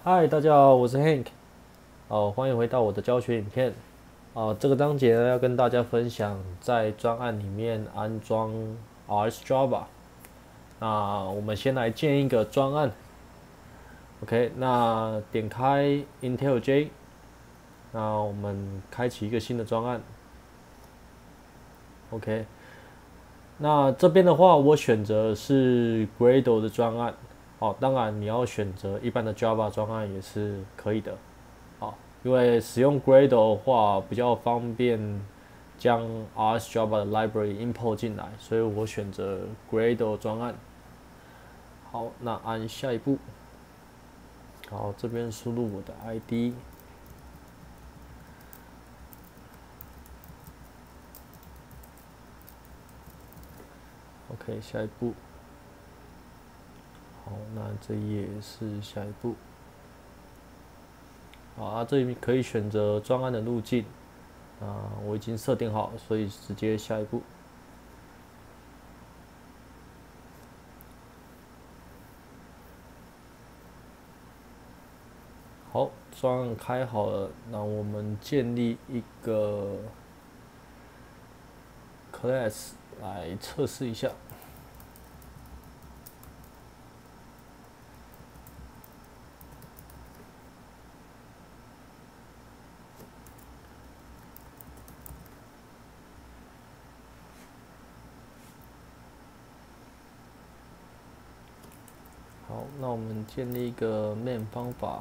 嗨，大家好，我是 Hank，欢迎回到我的教学影片。这个章节呢要跟大家分享在专案里面安装 RS Java。那我们先来建一个专案，OK，那点开 IntelliJ，那我们开启一个新的专案，OK。那这边的话，我选择是 Gradle 的专案，当然你要选择一般的 Java 专案也是可以的。因为使用 Gradle 的话比较方便将 RS Java 的 library import 进来，所以我选择 Gradle 专案。好，那按下一步。好，这边输入我的 ID。OK， 下一步。好，那这也是下一步。好，这里可以选择专案的路径。我已经设定好，所以直接下一步。好，专案开好了，那我们建立一个 class 来测试一下。好，那我们建立一个 main 方法。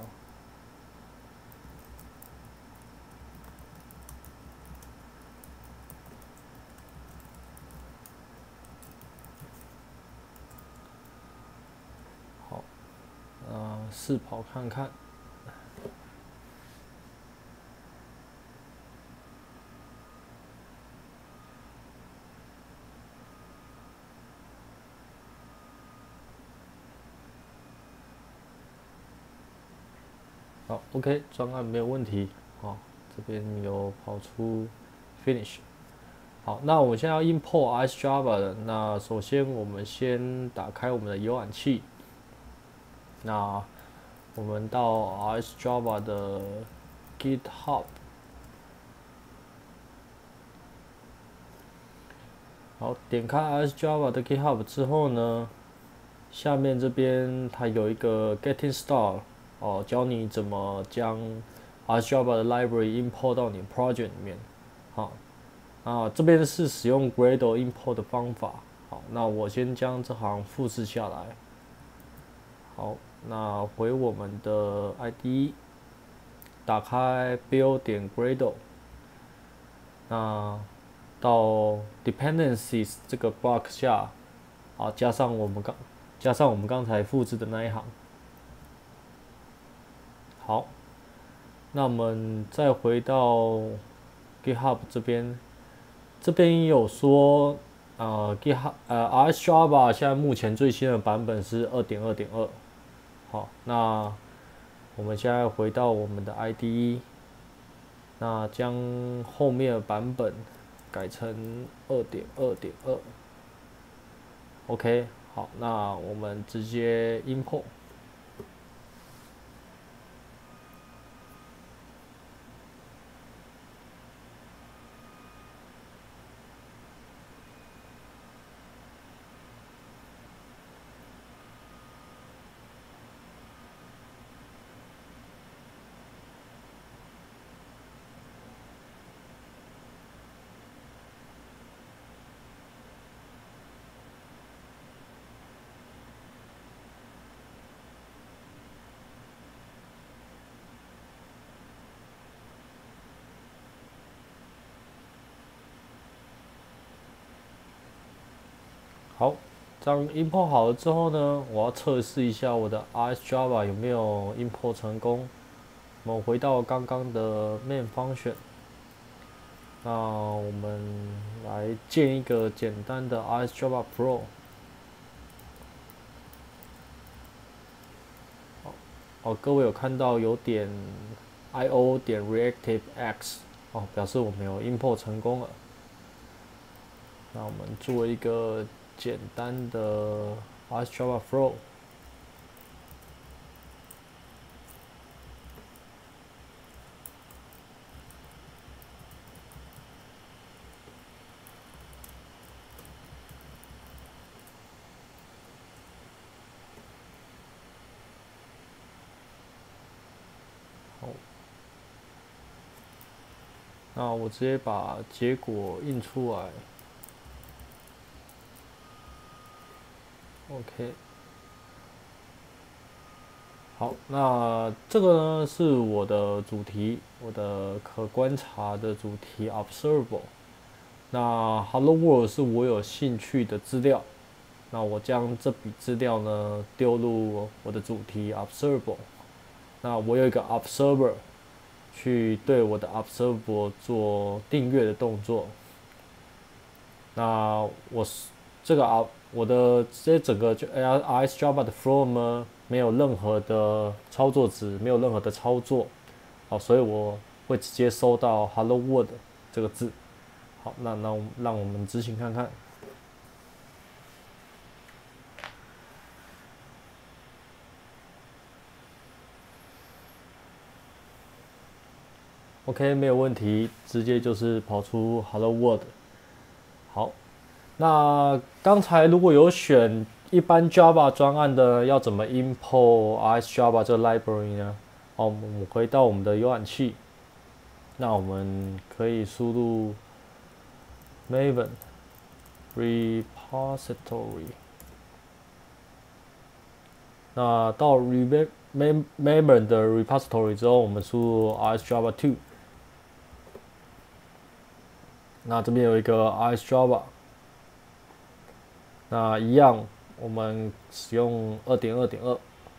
好，试跑看看。好，OK，专案没有问题。好，这边有跑出 finish。好，那我们现在要 import RS Java 的，那首先我们先打开我们的浏览器。那我们到 RS Java 的 GitHub。好，点开 RS Java 的 GitHub 之后呢，下面这边它有一个 Getting Started，教你怎么将 RS Java 的 library import 到你 project 里面。好，这边是使用 Gradle import 的方法。好，那我先将这行复制下来。好，那回我们的 IDE， 打开 build 点 Gradle， 那到 dependencies 这个 block 下，加上我们刚才复制的那一行。好，那我们再回到 GitHub 这边，这边也有说，RS Java 现在目前最新的版本是 2.2.2。好，那我们现在回到我们的 IDE， 那将后面的版本改成 2.2.2。OK， 好，那我们直接 import。好，这样 import 好了之后呢，我要测试一下我的 RS Java 有没有 import 成功。我们回到刚刚的 main function， 那我们来建一个简单的 RS Java Pro。各位有看到有点 io 点 reactive x， 表示我们有 import 成功了。那我们做一个简单的 RS Java Flow。 那我直接把结果印出来。OK。好，那这个呢是我的主题，我的可观察的主题 observable。那 Hello World 是我有兴趣的资料，那我将这笔资料呢丢入我的主题 observable。那我有一个 observer 去对我的 observable 做订阅的动作。那我的这整个就 RS Java 的 flow 呢，没有任何的操作值，没有任何的操作，好，所以我会直接收到 Hello World 这个字。好，那让我们执行看看。OK， 没有问题，直接就是跑出 Hello World。好，那刚才如果有选一般 Java 专案的，要怎么 import RS Java 这个 library 呢？好，我们回到我们的浏览器，那我们可以输入 Maven repository。那到 Maven 的 repository 之后，我们输入 RS Java 2。那这边有一个 RS Java。那一样，我们使用 2.2.2。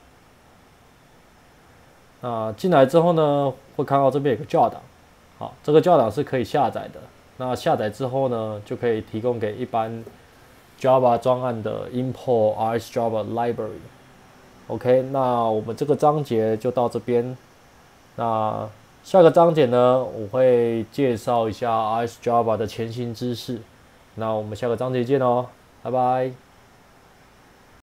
那进来之后呢，会看到这边有个 jar 档，好，这个 jar 档是可以下载的。那下载之后呢，就可以提供给一般 Java 专案的 import RS Java library。OK， 那我们这个章节就到这边。那下个章节呢，我会介绍一下 RS Java 的前行知识。那我们下个章节见哦。拜拜。